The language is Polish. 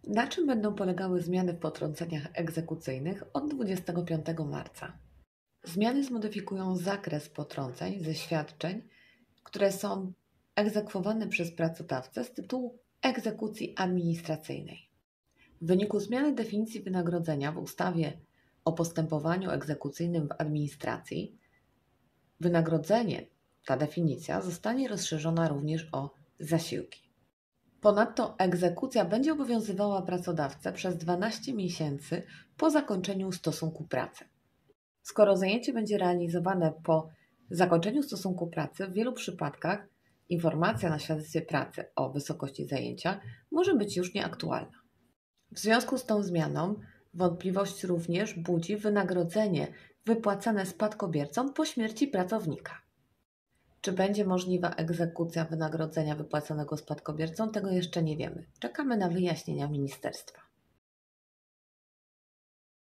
Na czym będą polegały zmiany w potrąceniach egzekucyjnych od 25 marca? Zmiany zmodyfikują zakres potrąceń ze świadczeń, które są egzekwowane przez pracodawcę z tytułu egzekucji administracyjnej. W wyniku zmiany definicji wynagrodzenia w ustawie o postępowaniu egzekucyjnym w administracji, wynagrodzenie, ta definicja zostanie rozszerzona również o zasiłki. Ponadto egzekucja będzie obowiązywała pracodawcę przez 12 miesięcy po zakończeniu stosunku pracy. Skoro zajęcie będzie realizowane po zakończeniu stosunku pracy, w wielu przypadkach informacja na świadectwie pracy o wysokości zajęcia może być już nieaktualna. W związku z tą zmianą wątpliwość również budzi wynagrodzenie wypłacane spadkobiercom po śmierci pracownika. Czy będzie możliwa egzekucja wynagrodzenia wypłaconego spadkobiercom? Tego jeszcze nie wiemy. Czekamy na wyjaśnienia ministerstwa.